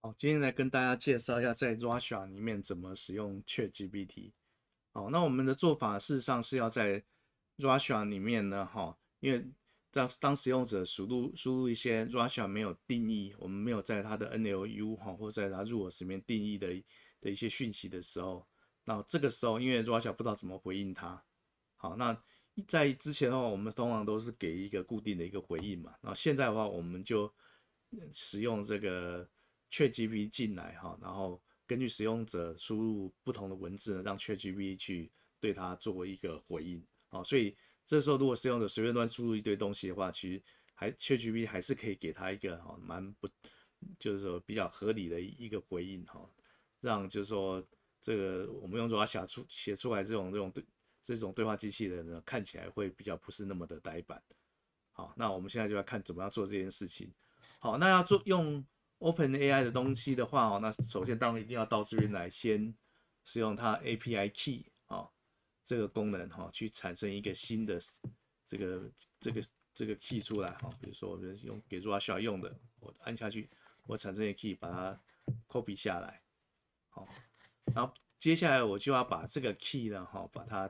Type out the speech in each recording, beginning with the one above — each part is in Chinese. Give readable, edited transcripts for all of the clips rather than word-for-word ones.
好，今天来跟大家介绍一下在 Russia 里面怎么使用 ChatGPT。好，那我们的做法事实上是要在 Russia 里面呢，因为当使用者输入一些 Russia 没有定义，我们没有在它的 NLU 或在它 rules 里面定义的一些讯息的时候，那这个时候因为 Russia 不知道怎么回应它，好，那在之前的话，我们通常都是给一个固定的一个回应嘛，然后现在的话，我们就使用这个 ChatGPT 进来然后根据使用者输入不同的文字呢，让 ChatGPT 去对它做一个回应，所以这时候如果使用者随便乱输入一堆东西的话，其实ChatGPT 还是可以给他一个就是说比较合理的一个回应让就是说这个我们用 Rosha 写出来这种对话机器人呢，看起来会比较不是那么的呆板。好，那我们现在就要看怎么样做这件事情。好，那要用 OpenAI 的东西的话那首先当然一定要到这边来，先使用它 API Key 这个功能去产生一个新的这个这个这个 key 出来比如说我们用给 Russia 用的，我按下去，我产生一个 key，把它 copy 下来，好，然后接下来我就要把这个 key 呢把它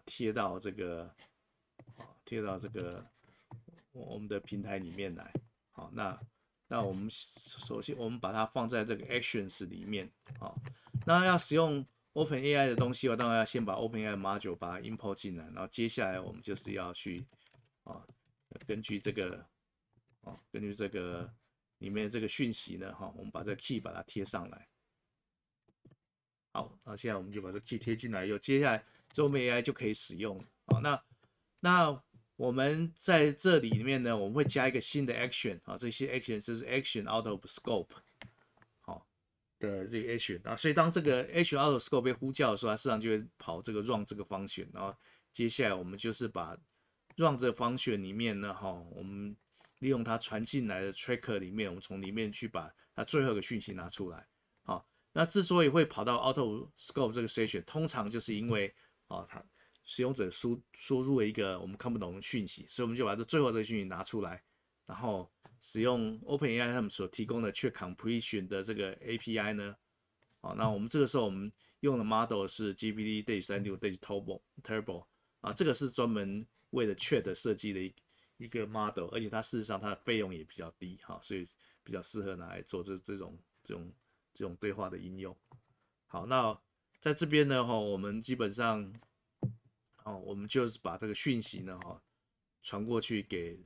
贴到这个我们的平台里面来。好，那我们首先我们把它放在这个 actions 里面。好，那要使用 OpenAI 的东西，我当然要先把 OpenAI module 把它 import 进来，然后接下来我们就是要去啊，根据这个里面这个讯息呢，我们把这个 key 把它贴上来。好，那现在我们就把这个 key 贴进来，接下来 OpenAI 就可以使用了。好，那我们在这里面呢，我们会加一个新的 action 这些 action 就是 action out of scope 好的这个 action 所以当这个 action out of scope 被呼叫的时候，它事实上就会跑这个 run 这个 function，然后接下来我们就是把 run 这个 function 里面呢，我们利用它传进来的 tracker 里面，我们从里面去把它最后一个讯息拿出来。好，那之所以会跑到 out of scope 这个 station，通常就是因为它使用者输入了一个我们看不懂的讯息，所以我们就把这最后这个讯息拿出来，然后使用 OpenAI 他们所提供的 check completion 的这个 API 呢，那我们这个时候我们用的 model 是 GPT-36-Turbo 这个是专门为了 Chat 设计的一个 model， 而且它事实上它的费用也比较低所以比较适合拿来做这种对话的应用。好，那在这边呢我们基本上我们就是把这个讯息呢传过去给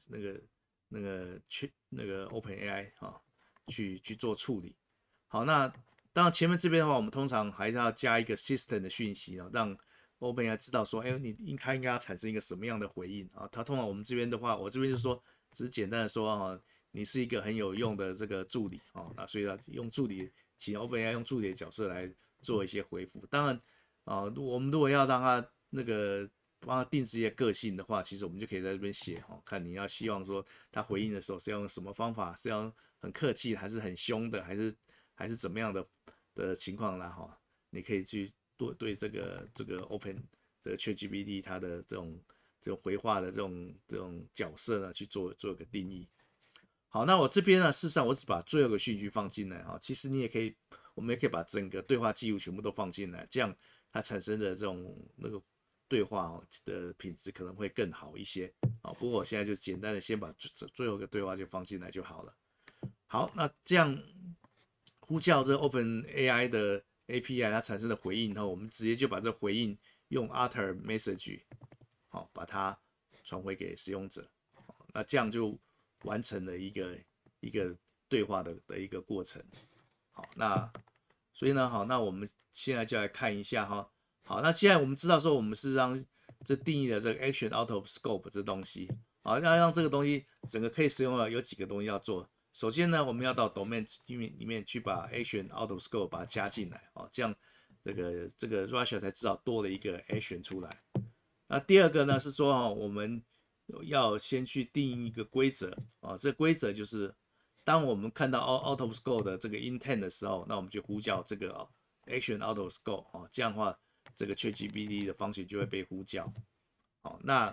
那个 OpenAI 去做处理。好，那当然前面这边的话，我们通常还是要加一个 system 的讯息让 OpenAI 知道说，你应该要产生一个什么样的回应它通常我们这边的话，我这边就说只是简单的说你是一个很有用的这个助理那所以要用助理，请 OpenAI 用助理的角色来做一些回复。当然我们如果要让它帮他定制一些个性的话，其实我们就可以在这边写看你要希望说他回应的时候是要用什么方法，是要很客气，还是很凶的，还是怎么样的情况啦你可以去对这个 Open 这个 ChatGPT 它的这种回话的这种角色呢去做一个定义。好，那我这边呢，事实上我只把最后一个讯息放进来其实我们也可以把整个对话记录全部都放进来，这样它产生的这种对话的品质可能会更好一些不过我现在就简单的先把最后一个对话就放进来就好了。好，那这样呼叫这 OpenAI 的 API 它产生的回应后，我们直接就把这回应用 utter message 把它传回给使用者，那这样就完成了一个对话的一个过程。好，那所以呢，那我们现在就来看一下好，那现在我们知道说我们是让这定义的这个 action out of scope 这东西要让这个东西整个可以使用有几个东西要做。首先呢，我们要到 domain 里面去把 action out of scope 把它加进来这样这个 Russia 才知道多了一个 action 出来。那第二个呢是说我们要先去定义一个规则这规则就是当我们看到 out of scope 的这个 intent 的时候，那我们就呼叫这个action out of scope 这样的话，这个 ChatGPT 的function就会被呼叫。那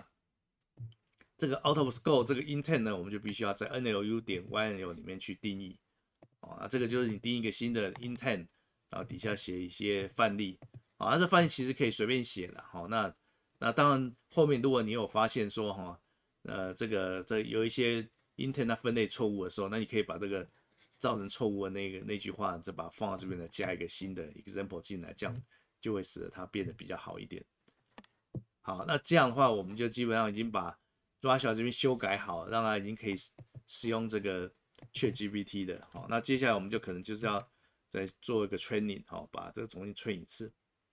这个 out of scope 这个 intent 呢，我们就必须要在 NLU 点 YNL 里面去定义。 那这个就是你定一个新的 intent， 然后底下写一些范例，这范例其实可以随便写的，那当然后面如果你有发现说这有一些 intent 分类错误的时候，那你可以把这个造成错误的那句话，再把它放到这边来，加一个新的 example 进来，这样就会使得它变得比较好一点。好，那这样的话，我们就基本上已经把 Russia 这边修改好，让它已经可以使用这个 ChatGPT 的。好，那接下来我们就可能就是要再做一个 training， 好，把这个重新 train 一次。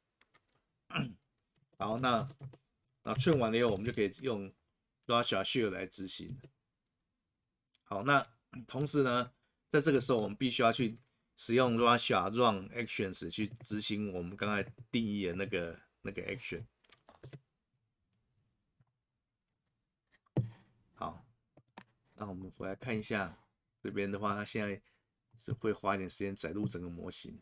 好，那train 完了以后，我们就可以用 Russia Share 来执行。好，那同时呢，在这个时候，我们必须要去使用 Russia Run Actions 去执行我们刚才定义的那个 action。好，那我们回来看一下这边的话，它现在是会花一点时间载入整个模型。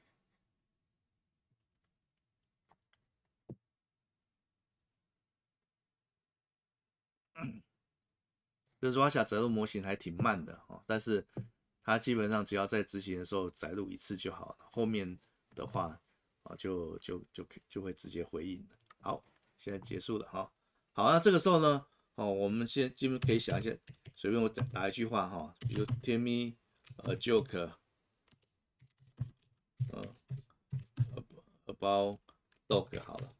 这 Russia 载入模型还挺慢的但是它基本上只要在执行的时候载入一次就好了，后面的话就会直接回应了。好，现在结束了好，那这个时候呢，我们基本可以想一下，随便我打一句话比如 tell me a joke about dog 好了。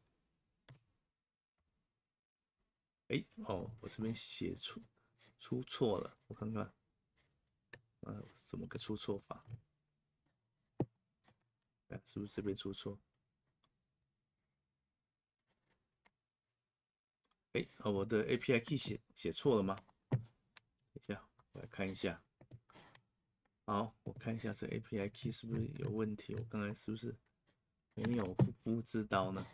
我这边写出错了，我看看，怎么个出错法？是不是这边出错？我的 API key 写错了吗？等一下，我来看一下。好，我看一下这 API key 是不是有问题？我刚才是不是没有复制到呢？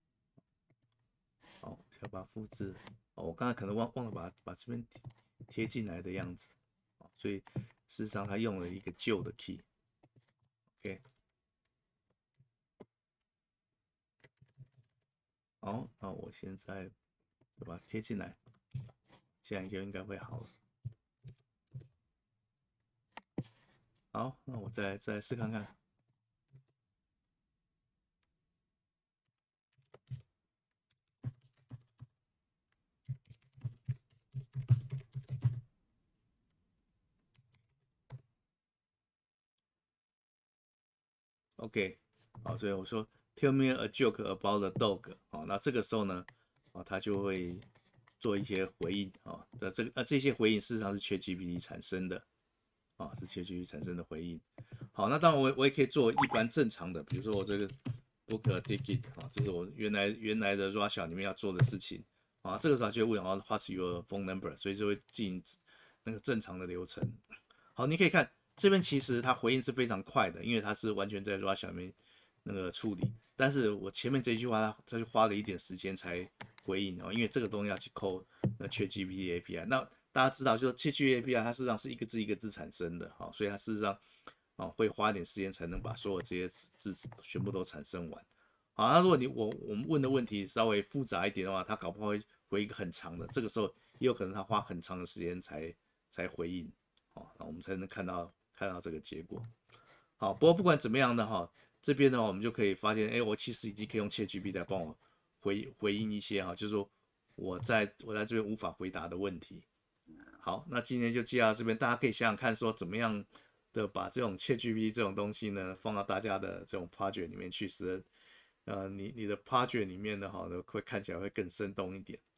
好，要把它复制。我刚才可能忘了把这边贴进来的样子，所以事实上它用了一个旧的 key。OK。好，那我现在把它贴进来，这样就应该会好了。好，那我再试看看。OK， 好，所以我说 Tell me a joke about the dog。那这个时候呢，它就会做一些回应这些回应事实上是 ChatGPT 产生的是 ChatGPT 产生的回应。好，那当然我也可以做一般正常的，比如说我这个 book a ticket 这是我原来的 Russia 里面要做的事情这个时候就会问What's your phone number， 所以就会进行那个正常的流程。好，你可以看这边其实它回应是非常快的，因为它是完全在 Russia 里面那个处理。但是我前面这一句话它就花了一点时间才回应因为这个东西要去扣那 ChatGPT API。那大家知道，就是 ChatGPT API 它事实上是一个字一个字产生的所以它事实上会花一点时间才能把所有这些字全部都产生完。好，那如果我们问的问题稍微复杂一点的话，它搞不好会回一个很长的，这个时候也有可能它花很长的时间才回应那我们才能看到这个结果。好，不过不管怎么样的这边的话我们就可以发现，我其实已经可以用 ChatGPT 来帮我回应一些就是说我在这边无法回答的问题。好，那今天就介绍到这边，大家可以想想看，说怎么样的把这种 ChatGPT 这种东西呢，放到大家的这种 project 里面去，使得你的 project 里面的会看起来会更生动一点。